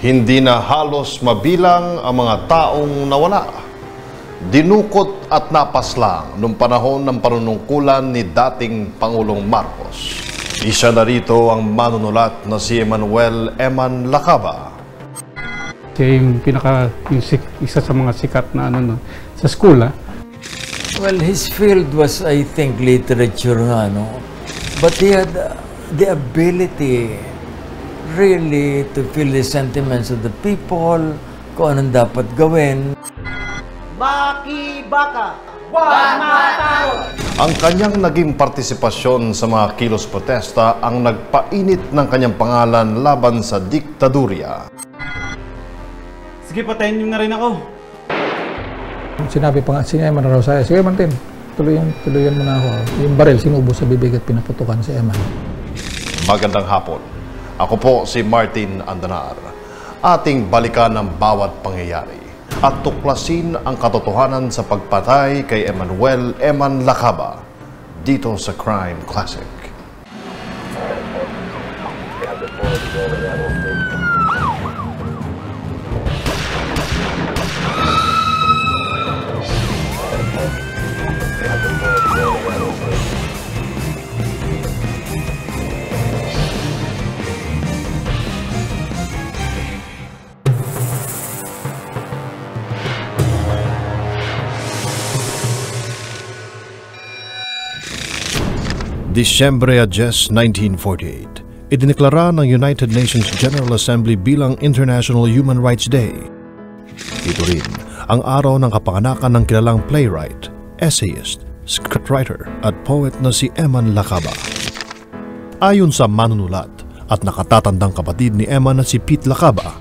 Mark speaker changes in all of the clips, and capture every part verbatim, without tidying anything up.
Speaker 1: Hindi na halos mabilang ang mga taong nawala. Dinukot at napaslang noong panahon ng panunungkulan ni dating Pangulong Marcos. Isa na rito ang manunulat na si Emmanuel Eman Lacaba.
Speaker 2: Siya yung pinaka, yung sik, isa sa mga sikat na ano no, sa school ah.
Speaker 3: Well, his field was, I think, literature nga, no? But he had uh, the ability really to feel the sentiments of the people, kung anong dapat gawin.
Speaker 4: Baki-baka, wag matakot!
Speaker 1: Ang kanyang naging partisipasyon sa mga kilos protesta ang nagpainit ng kanyang pangalan laban sa diktadurya.
Speaker 5: Sige, patayin niyo na rin ako.
Speaker 6: Sinabi pa nga, si Eman raw sa'yo, sige Eman, tuloyan, tuloyan mo na ako. Yung baril, sinubo sa bibig at pinaputukan si Eman.
Speaker 1: Magandang hapon. Ako po si Martin Andanar. Ating balikan ang bawat pangyayari at tuklasin ang katotohanan sa pagpatay kay Emmanuel Eman Lacaba dito sa Crime Classic. Disyembre diyes, nineteen forty-eight, idineklara ng United Nations General Assembly bilang International Human Rights Day. Ito rin ang araw ng kapanganakan ng kilalang playwright, essayist, scriptwriter at poet na si Eman Lacaba. Ayon sa manunulat at nakatatandang kapatid ni Eman na si Pete Lacaba,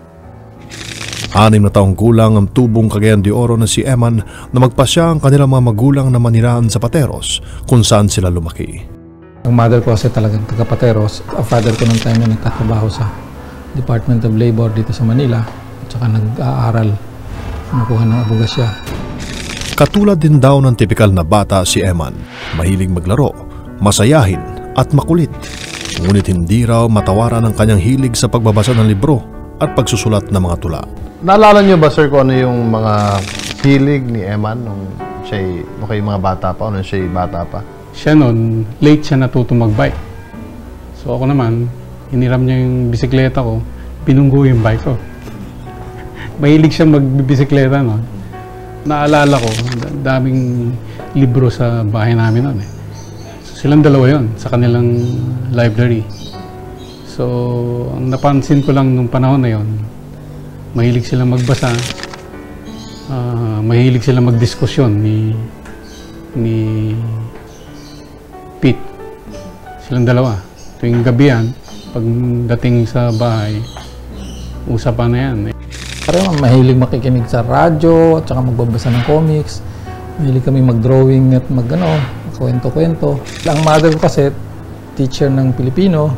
Speaker 1: anim na taong gulang ang tubong Cagayan de Oro na si Eman na magpasya ang kanilang mga magulang na manirahan sa Pateros kung saan sila lumaki.
Speaker 6: Ang mother ko kasi talagang taga Pateros. Ang father ko nung time na nagtatrabaho sa Department of Labor dito sa Manila at saka nag-aaral, nakuha ng abogasya.
Speaker 1: Katulad din daw ng tipikal na bata si Eman, mahilig maglaro, masayahin at makulit. Ngunit hindi raw matawaran ang kanyang hilig sa pagbabasa ng libro at pagsusulat ng mga tula.
Speaker 7: Naalala niyo ba, sir, kung ano yung mga hilig ni Eman nung siya'y, nung kayo mga bata pa o nung siya'y bata pa?
Speaker 2: Siya noon, late siya natuto mag-bike. So ako naman, hiniram niya yung bisikleta ko, pinunggo yung bike ko. Mahilig siya magbibisikleta noon. Naalala ko, daming libro sa bahay namin noon eh. So, silang dalawa yon sa kanilang library. So, ang napansin ko lang nung panahon na yon, mahilig silang magbasa, uh, mahilig silang magdiskusyon ni ni Pete. Silang dalawa. Tuwing gabi yan, pagdating sa bahay, usapan na yan.
Speaker 6: Parang mahilig makikinig sa radyo at saka magbabasa ng comics. Mahilig kami mag-drawing at mag-ano, kwento-kwento. Ang mother ko kasi, teacher ng Pilipino.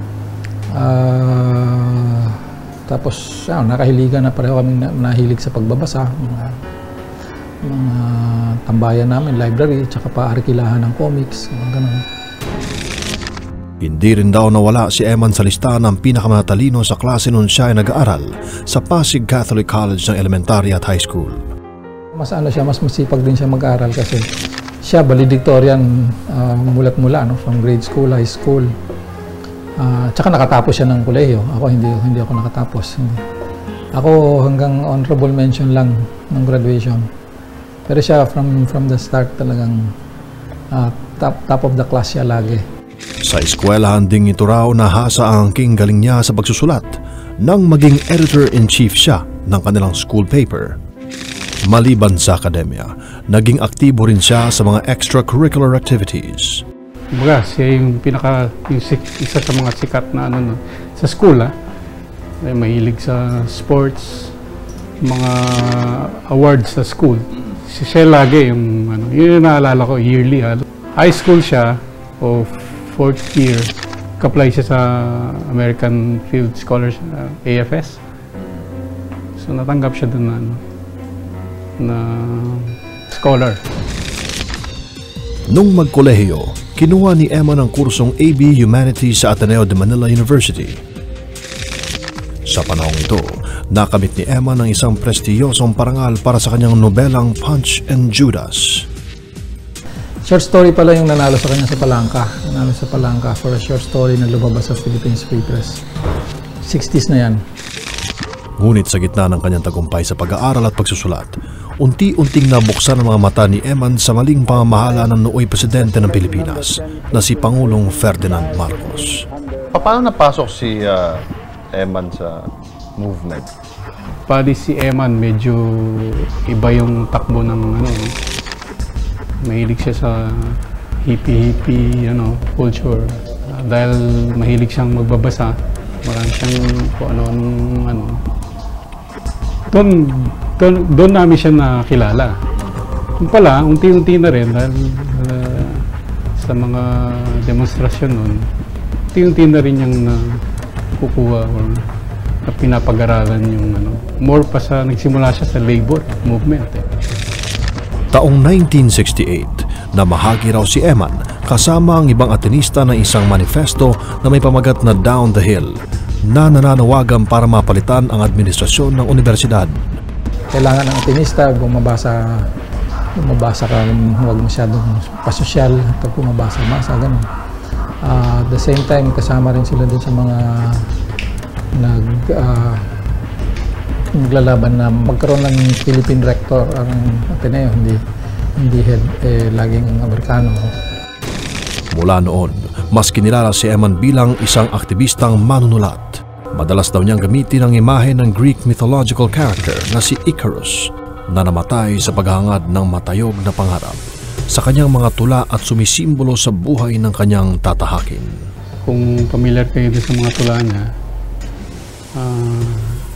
Speaker 6: Uh, tapos, ah, nakahiligan na pareho kaming nahilig sa pagbabasa. Mga, mga tambayan namin, library, tsaka pa-arkilahan ng comics, mga ganun.
Speaker 1: Hindi rin daw nawala si Eman sa listahan ng pinakamatalino sa klase nung siya ay nag-aaral sa Pasig Catholic College ng elementary at high school.
Speaker 6: Mas ano siya, mas masipag din siya mag-aaral kasi siya valedictorian uh, mulat-mula, no? From grade school, high school. Uh, tsaka nakatapos siya ng kolehiyo. Ako hindi hindi ako nakatapos. Hindi. Ako hanggang honorable mention lang ng graduation. Pero siya from from the start talagang uh, top, top of the class siya lagi.
Speaker 1: Sa eskwelahan ding ito raw nahasa ang king galing niya sa pagsusulat nang maging editor-in-chief siya ng kanilang school paper. Maliban sa akademya, naging aktibo rin siya sa mga extracurricular activities.
Speaker 2: Kumbaga, siya yung pinaka, yung sik, isa sa mga sikat na ano no, sa school ah. May mahilig sa sports, mga awards sa school. Siya lagi yung ano, yun yung naalala ko yearly ah. High school siya o fourth year, apply siya sa American Field Scholars uh, A F S. So natanggap siya dun na ano, na scholar.
Speaker 1: Nung magkolehiyo, kinuha ni Eman ang kursong A B Humanities sa Ateneo de Manila University. Sa panahong ito, nakamit ni Eman ang isang prestiyosong parangal para sa kanyang nobelang Punch and Judas.
Speaker 6: Short story pala yung nanalo sa kanya sa Palangka. Nanalo sa Palangka for a short story na lumabas sa Philippines Free Press. sixties na yan.
Speaker 1: Ngunit sa gitna ng kanyang tagumpay sa pag-aaral at pagsusulat, unti-unting nabuksan ang mga mata ni Eman sa maling pamamahala ng nooy presidente ng Pilipinas na si Pangulong Ferdinand Marcos.
Speaker 7: Paano napasok si uh, Eman sa movement?
Speaker 2: Pati si Eman, medyo iba yung takbo ng ano. Mahilig siya sa hippie-hippie ano, culture. Uh, dahil mahilig siyang magbabasa, marami siyang kung ano-anong ano. Doon, doon, doon namin siya nakilala. Yung pala, unti-unti na rin dahil uh, sa mga demonstrasyon noon, unti-unti na rin yung nakukuha or na pinapag-aralan yung ano. More pa sa, nagsimula siya sa labor movement. Eh.
Speaker 1: Taong nineteen sixty-eight, namahagi raw si Eman kasama ang ibang Atenista ng isang manifesto na may pamagat na Down the Hill na nananawagan para mapalitan ang administrasyon ng universidad.
Speaker 6: Kailangan ng Atenista, bumabasa, bumabasa ka, huwag masyadong pasosyal, at bumabasa-basa, gano'n. Uh, at the same time, kasama rin sila din sa mga nag, uh, naglalaban na magkaroon ng Philippine Rector ang Ateneo, hindi, hindi head, eh, laging Amerikano.
Speaker 1: Mula noon, mas kinilala si Eman bilang isang aktivistang manunulat. Madalas daw niyang gamitin ang imahe ng Greek mythological character na si Icarus na namatay sa paghahangad ng matayog na pangarap sa kanyang mga tula at sumisimbolo sa buhay ng kanyang tatahakin.
Speaker 2: Kung familiar kayo din sa mga tula niya, uh,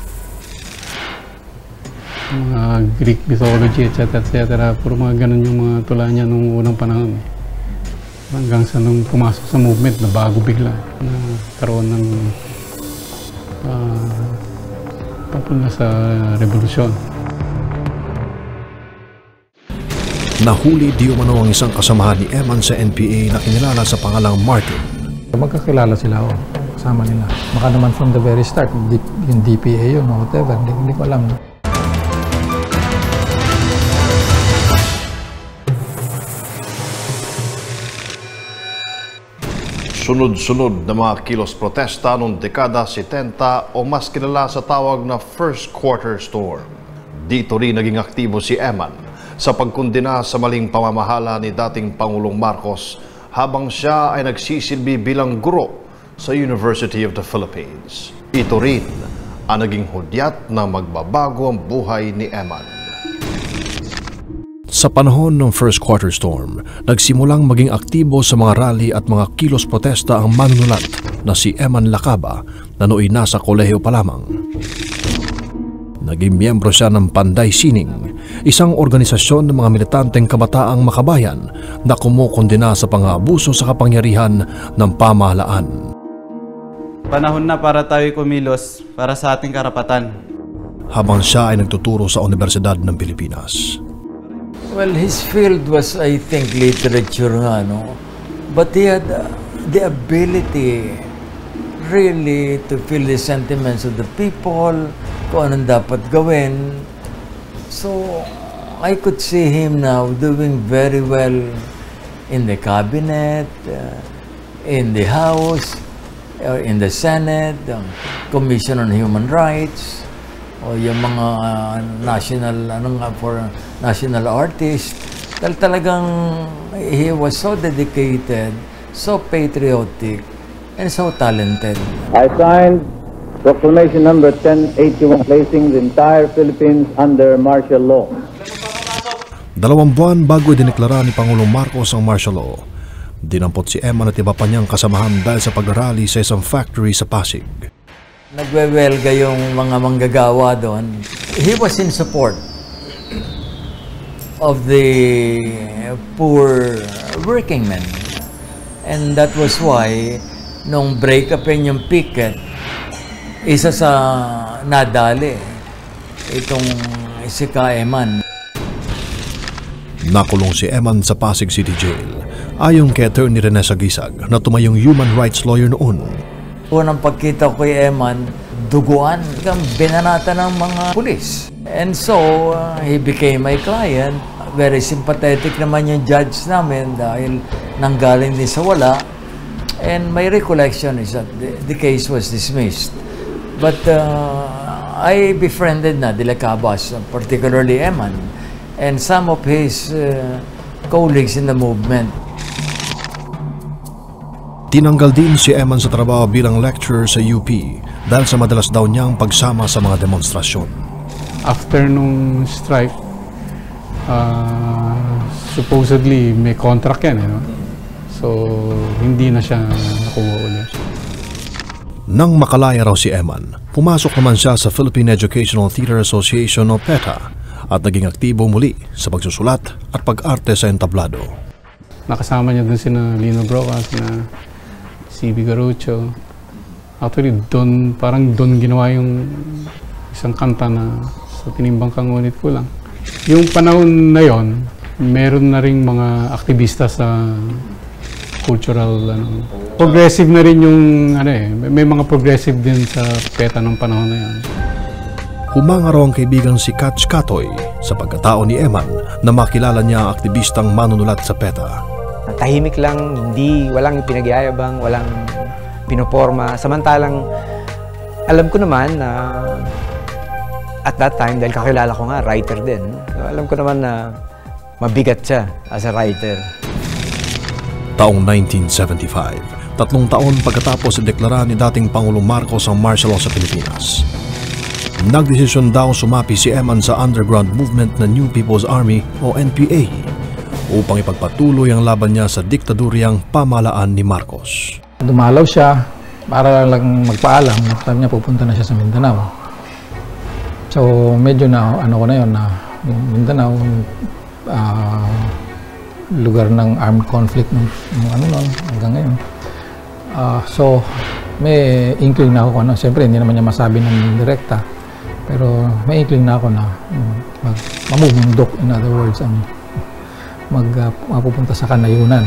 Speaker 2: mga Greek mythology, et cetera, et cetera, puro mga ganun yung mga tula niya nung unang panahon. Hanggang sa nung pumasok sa movement na bago bigla na karoon ng uh, papunta sa revolusyon.
Speaker 1: Nahuli di umano ang isang kasamahan ni Eman sa N P A na kinilala sa pangalang Martin.
Speaker 6: Magkakilala sila o kasama nila. Baka naman from the very start, yung D P A yun o whatever, hindi, hindi ko alam.
Speaker 7: Sunod-sunod na mga kilos protesta noong dekada setenta o mas kilala sa tawag na First Quarter Storm. Dito rin naging aktibo si Eman sa pagkundina sa maling pamamahala ni dating Pangulong Marcos habang siya ay nagsisilbi bilang guro sa University of the Philippines. Ito rin ang naging hudyat na magbabago ang buhay ni Eman.
Speaker 1: Sa panahon ng First Quarter Storm, nagsimulang maging aktibo sa mga rally at mga kilos protesta ang manunulat na si Eman Lacaba na nooy nasa kolehiyo pa lamang. Naging miyembro siya ng Panday Sining, isang organisasyon ng mga militanteng kabataang makabayan na kumukondena sa pang-aabuso sa kapangyarihan ng pamahalaan.
Speaker 5: Panahon na para tayo kumilos para sa ating karapatan.
Speaker 1: Habang siya ay nagtuturo sa Universidad ng Pilipinas.
Speaker 3: Well, his field was, I think, literature nga, no? But he had uh, the ability really to feel the sentiments of the people, kung anong dapat gawin. So, I could see him now doing very well in the cabinet, uh, in the House, or in the Senate, um, Commission on Human Rights, o yung mga uh, national, ano nga, for national artist. Dahil talagang he was so dedicated, so patriotic, and so talented.
Speaker 8: I signed Proclamation number ten eighty-one placing the entire Philippines under martial law.
Speaker 1: Dalawang buwan bago idineklara ni Pangulong Marcos ang martial law, dinampot si Eman at iba pa niyang kasamahan dahil sa pagrally sa isang factory sa Pasig.
Speaker 3: Nagwewelga yung mga manggagawa doon. He was in support of the poor working men. And that was why, nung break-upin yung picket, isa sa nadali, itong si Ka Eman.
Speaker 1: Nakulong si Eman sa Pasig City Jail, ayon kay Attorney Rene Sagisag na tumayong human rights lawyer noon.
Speaker 3: Unang pagkita ko kay Eman, duguan, hanggang binanata ng mga pulis. And so, uh, he became my client. Very sympathetic naman yung judge namin dahil nanggaling din sa wala. And my recollection is that the, the case was dismissed. But uh, I befriended na Dela Cabas, particularly Eman, and some of his uh, colleagues in the movement.
Speaker 1: Tinanggal din si Eman sa trabaho bilang lecturer sa U P dahil sa madalas daw niyang pagsama sa mga demonstrasyon.
Speaker 2: After nung strike, uh, supposedly may contract yan, eh, no? So hindi na siya nakuha ulit.
Speaker 1: Nang makalaya raw si Eman, pumasok naman siya sa Philippine Educational Theater Association o PETA at naging aktibo muli sa pagsusulat at pag-arte sa entablado.
Speaker 2: Nakasama niya dun sina Lino Broca, sina C B Garucho. Actually, doon, parang doon ginawa yung isang kanta na sa Tinimbang Ka Ngunit Kulang. Yung panahon na yon, meron na ring mga aktivista sa cultural, ano, progressive na rin yung, ano eh, may mga progressive din sa PETA ng panahon na yon.
Speaker 1: Humanga raw ang kaibigan si Katch Katoy sa pagkatao ni Eman na makilala niya ang aktivistang manunulat sa PETA.
Speaker 9: Tahimik lang, hindi, walang pinagyayabang, walang pinoporma. Samantalang, alam ko naman na at that time, dahil kakilala ko nga, writer din. So, alam ko naman na mabigat siya as a writer.
Speaker 1: Taong nineteen seventy-five, tatlong taon pagkatapos ideklara ni dating Pangulong Marcos ang martial law sa Pilipinas. Nagdesisyon daw sumapi si Eman sa underground movement na New People's Army o N P A upang ipagpatuloy ang laban niya sa diktadoryang pamahalaan ni Marcos.
Speaker 6: Dumalaw siya para lang magpaalam. Sabi niya pupunta na siya sa Mindanao. So medyo na ano ko na yun na Mindanao, uh, lugar ng armed conflict ng, ng ano nun hanggang ngayon. Uh, so may inkling na ako ano. Siyempre hindi naman niya masabi ng direkta. Pero may inkling na ako na um, mag, mamumundok, in other words, ang mag, uh, mapupunta sa kanayunan.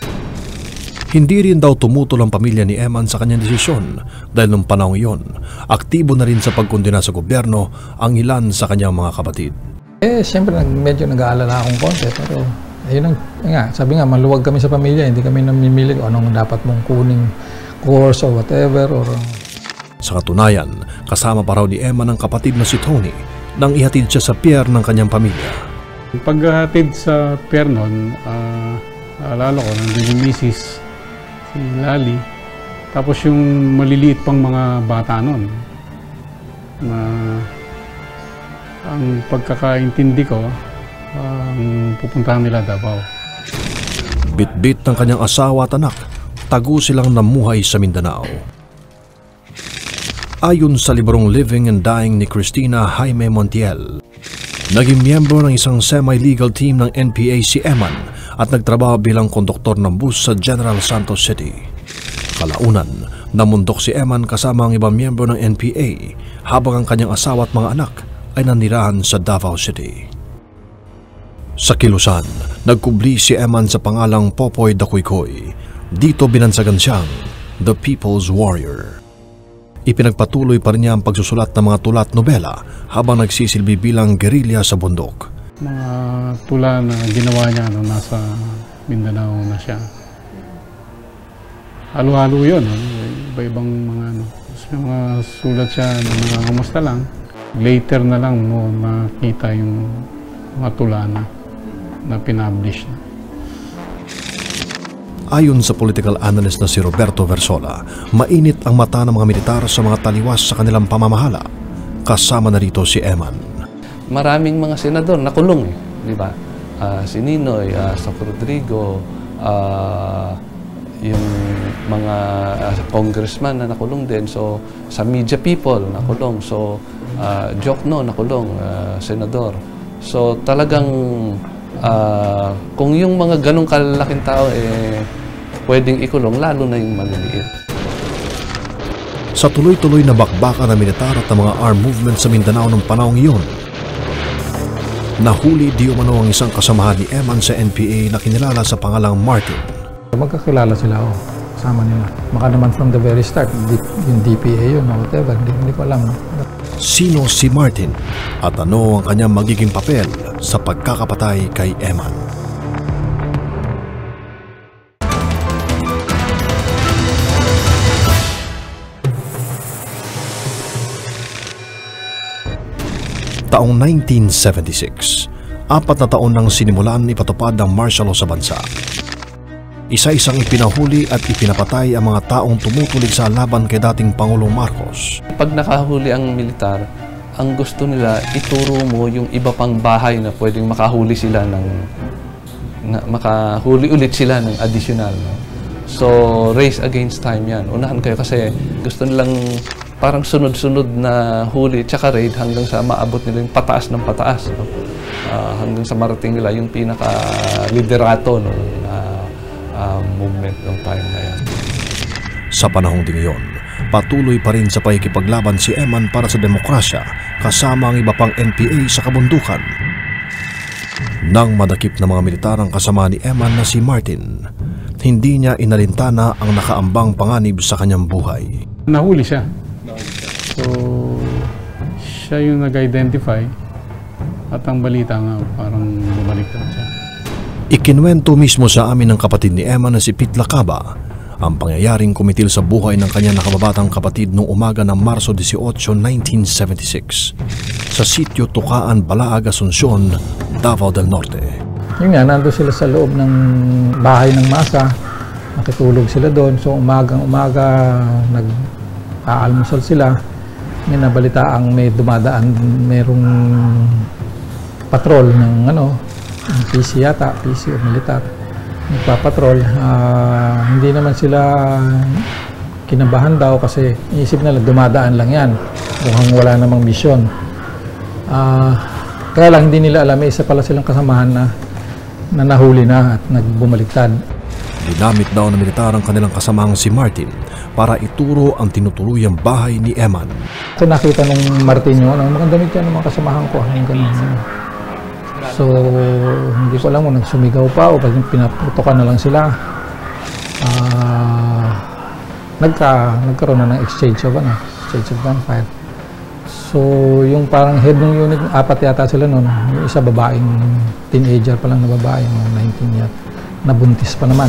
Speaker 1: Hindi rin daw tumutol ang pamilya ni Eman sa kanyang desisyon dahil nung panahon iyon, aktibo na rin sa pagkondena sa gobyerno ang ilan sa kanyang mga kapatid.
Speaker 6: Eh, siyempre medyo nag-aalala akong konti, pero ayun ang, nga, sabi nga, maluwag kami sa pamilya, hindi kami namimili kung anong dapat mong kuning course or whatever. Or...
Speaker 1: Sa katunayan, kasama pa raw ni Eman ang kapatid na si Tony nang ihatid siya sa pier ng kanyang pamilya.
Speaker 2: Paghatid sa pier nun, uh, alala ko, nandun yung misis, si Lali, tapos yung maliliit pang mga bata nun, na ang pagkakaintindi ko, ang uh, pupuntahan nila Davao.
Speaker 1: Bit-bit ng kanyang asawa at anak, tago silang namuhay sa Mindanao. Ayon sa librong Living and Dying ni Cristina Jaime Montiel, naging miyembro ng isang semi-legal team ng N P A si Eman at nagtrabaho bilang konduktor ng bus sa General Santos City. Kalaunan, namundok si Eman kasama ang ibang miyembro ng N P A habang ang kanyang asawa at mga anak ay nanirahan sa Davao City. Sa Kilusan, nagkubli si Eman sa pangalang Popoy Dakoykoy. Dito binansagan siyang The People's Warrior. Ipinagpatuloy pa rin niya ang pagsusulat ng mga tula at nobela habang nagsisilbi bilang gerilya sa bundok.
Speaker 2: Mga tula na ginawa niya nung nasa Mindanao na siya. Halo-halo yun. Iba-ibang mga ano. May mga sulat siya na mga kamusta lang. Later na lang mo nakita yung mga tula na, na pinablish na.
Speaker 1: Ayon sa political analyst na si Roberto Versola, mainit ang mata ng mga militar sa mga taliwas sa kanilang pamamahala. Kasama na rito si Eman.
Speaker 10: Maraming mga senador nakulong, eh, di ba? Uh, si Ninoy, uh, Soc Rodrigo, uh, yung mga uh, congressman na nakulong din. So, sa media people nakulong. So, uh, Jokno nakulong, uh, senador. So, talagang uh, kung yung mga ganong kalalaking tao eh pwedeng ikulong, lalo na yung maliliit.
Speaker 1: Sa tuloy-tuloy na bakbakan ng militar at ng mga armed movement sa Mindanao ng panahong iyon, nahuli di umano ang isang kasamahan ni Eman sa N P A na kinilala sa pangalang Martin.
Speaker 6: Magkakilala sila, oh. Kasi kasama nila. Baka naman from the very start, yung D P A yun, whatever, hindi, hindi ko alam.
Speaker 1: Sino si Martin at ano ang kanyang magiging papel sa pagkakapatay kay Eman? Taong nineteen seventy-six, apat na taon nang sinimulan ipatupad ang martial law sa bansa. Isa-isang ipinahuli at ipinapatay ang mga taong tumutulig sa laban kay dating Pangulong Marcos.
Speaker 10: Pag nakahuli ang militar, ang gusto nila ituro mo yung iba pang bahay na pwedeng makahuli sila ng na, makahuli ulit sila ng additional. No? So, race against time yan. Unahan kayo kasi gusto nilang parang sunod-sunod na huli tsaka raid hanggang sa maabot nila yung pataas ng pataas. No? Uh, hanggang sa marating nila yung pinaka-liderato ng uh, uh, movement ng time na yan.
Speaker 1: Sa panahong ding iyon, patuloy pa rin sa pakikipaglaban si Eman para sa demokrasya kasama ang iba pang N P A sa kabundukan. Nang madakip na mga militar ang kasama ni Eman na si Martin, hindi niya inalintana ang nakaambang panganib sa kanyang buhay.
Speaker 2: Nahuli siya. So, siya yung nag-identify at ang balita nga parang bumaliktad siya.
Speaker 1: Ikinwento mismo sa amin ng kapatid ni Eman na si Pete Lacaba ang pangyayaring kumitil sa buhay ng kanyang nakababatang kapatid noong umaga ng Marso eighteen, nineteen seventy-six sa sitio Tukaan, Balaag, Asuncion, Davao del Norte.
Speaker 6: Yun nga, nandun sila sa loob ng bahay ng masa, nakitulog sila doon. So umagang umaga nag-aalmusal sila. May nabalita ang may dumadaan, merong patrol ng ano, P C yata, P C o militar. Nagpapatrol. Uh, hindi naman sila kinabahan daw kasi iisip nila dumadaan lang yan. Mukhang wala namang misyon. Uh, kaya lang hindi nila alam, may isa pala silang kasamahan na, na nahuli na at nagbumaliktad.
Speaker 1: Dinamit daw ng militar ang kanilang kasamang si Martin para ituro ang tinutuluyang bahay ni Eman.
Speaker 6: So nakita nung Martin yun, ang magandamit yan ng mga kasamahan ko. So hindi ko alam kung nagsumigaw pa o pinaputokan na lang sila. Uh, nagka, nagkaroon na ng exchange of, ano, exchange of gunfire. So yung parang head ng unit, apat yata sila noon. Yung isa babaeng teenager pa lang na babae, mga nineteen yata. Nabuntis pa naman.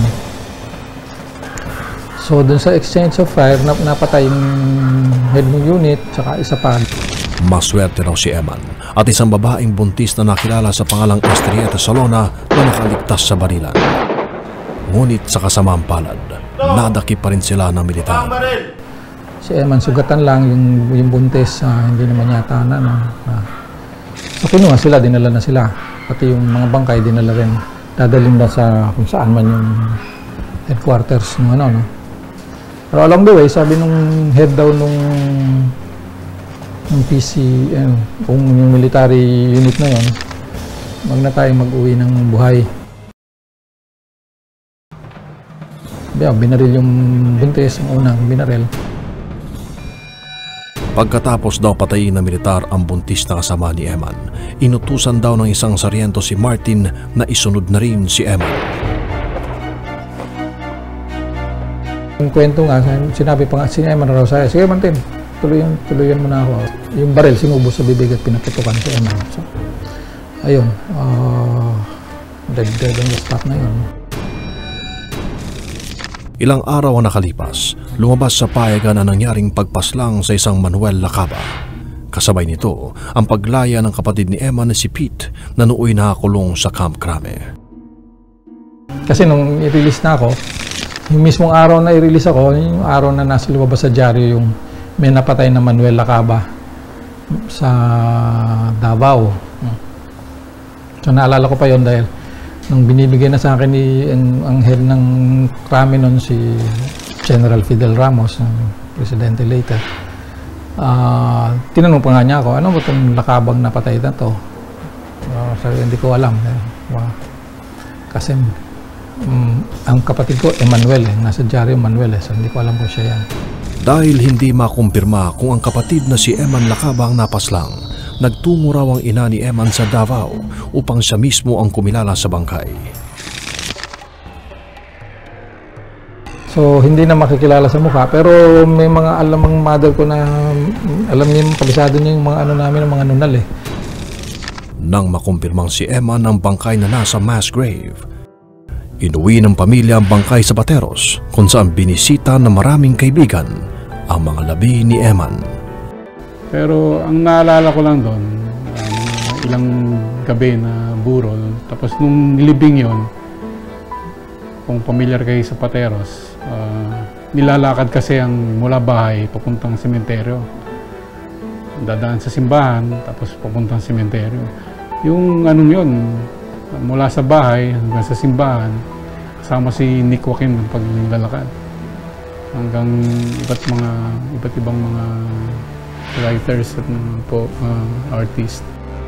Speaker 6: So dun sa exchange of fire, nap napatay yung head ng unit, tsaka isa pa.
Speaker 1: Maswerte raw si Eman at isang babaeng buntis na nakilala sa pangalang Estrieta Salona na nakaligtas sa barilan. Ngunit sa kasamaang palad, nadakip pa rin sila ng militar.
Speaker 6: Si Eman sugatan lang, yung, yung buntis, uh, hindi naman yata na. No? Uh, so kinuha sila, dinala na sila. Pati yung mga bangkay, dinala rin. Dadalhin na sa kung saan man yung headquarters ng ano, no? Pero along the way, sabi nung head daw nung, nung P C, eh, kung yung military unit na yun, wag na tayo mag-uwi ng buhay. Binaril yung buntis, ang unang binaril.
Speaker 1: Pagkatapos daw patayin ng militar ang buntis na kasama ni Eman, inutusan daw ng isang saryento si Martin na isunod na rin si Eman.
Speaker 6: Yung kwento nga, sinabi pa nga si Eman raw sa'yo, sige Martin, tuloyan, tuloyan mo na ako. Yung baril sinubos sa bibig at pinaputukan si Eman. So, ayun, uh, dead dead on the spot na yun.
Speaker 1: Ilang araw ang nakalipas, lumabas sa payagan ang nangyaring pagpaslang sa isang Manuel Lacaba. Kasabay nito, ang paglaya ng kapatid ni Eman na si Pete na nooy nakakulong sa Camp Crame.
Speaker 6: Kasi nung i-release na ako, yung mismong araw na i-release ako, yung araw na nasa lumabas sa dyaryo yung may napatay na Manuel Lacaba sa Davao. So naalala ko pa yon dahil nung binibigay na sa akin ni ang, ang head ng Crame nun si General Fidel Ramos, ang presidente later. Uh, tinanong pa nga niya ako, ano ba itong Lacabang napatay na to? Uh, sabi, hindi ko alam. Uh, kasi um, ang kapatid ko, Emmanuel, eh, nasa dyaryo Manuel, eh, so hindi ko alam kung siya yan.
Speaker 1: Dahil hindi makumpirma kung ang kapatid na si Eman Lacaba ang napaslang, nagtungo raw ang ina ni Eman sa Davao upang siya mismo ang kumilala sa bangkay.
Speaker 6: So, hindi na makikilala sa mukha. Pero may mga alam ang mother ko na alam niya, kabisado niya yung mga ano namin, yung mga nunal eh.
Speaker 1: Nang makumpirmang si Eman ang bangkay na nasa mass grave, inuwi ng pamilya ang bangkay sa Pateros kung saan binisita ng maraming kaibigan ang mga labi ni Eman.
Speaker 2: Pero ang naalala ko lang doon, uh, ilang gabi na burol. Tapos nung libing yon, kung familiar kayo sa Pateros, uh, nilalakad kasi ang mula bahay papuntang sementeryo. Dadaan sa simbahan, tapos papuntang sementeryo. Yung anong yun, mula sa bahay hanggang sa simbahan, kasama si Nick Joaquin ng paglalakad. Hanggang iba't mga iba't ibang mga writers at po uh, artist.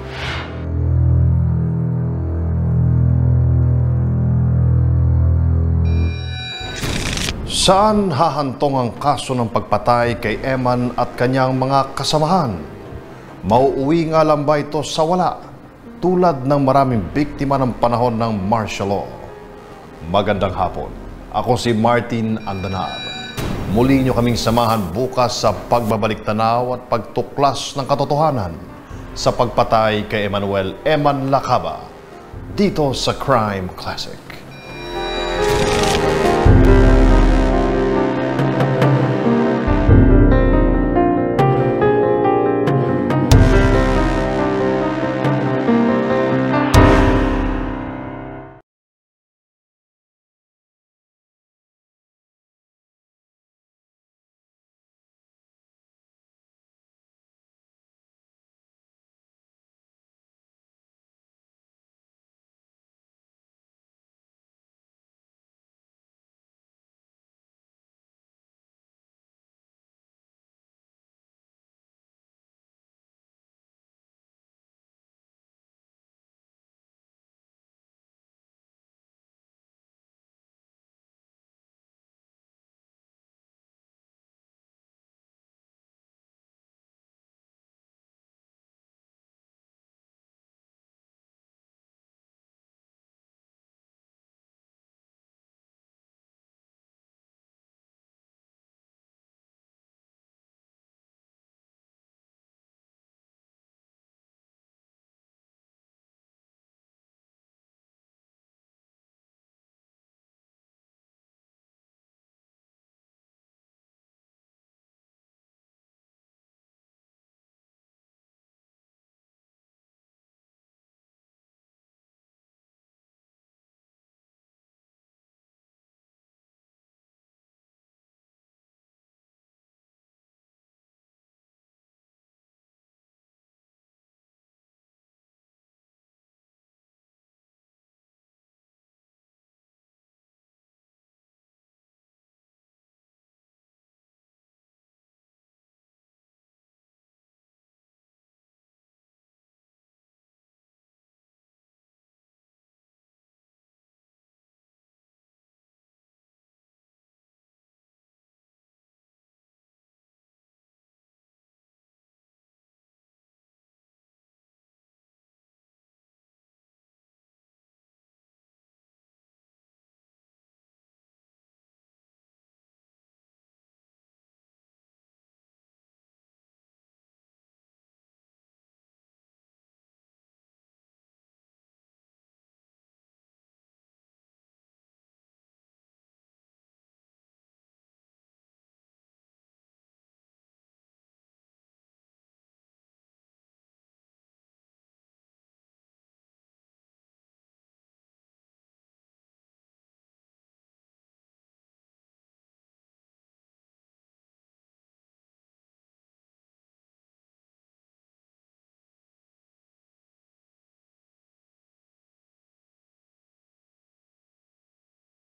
Speaker 7: Saan hahantong ang kaso ng pagpatay kay Eman at kanyang mga kasamahan? Mauuwi nga lang ba ito sa wala, tulad ng maraming biktima ng panahon ng martial law? Magandang hapon. Ako si Martin Andanar. Muli niyo kaming samahan bukas sa pagbabalik tanaw at pagtuklas ng katotohanan sa pagpatay kay Emmanuel Eman Lacaba dito sa Crime Classic.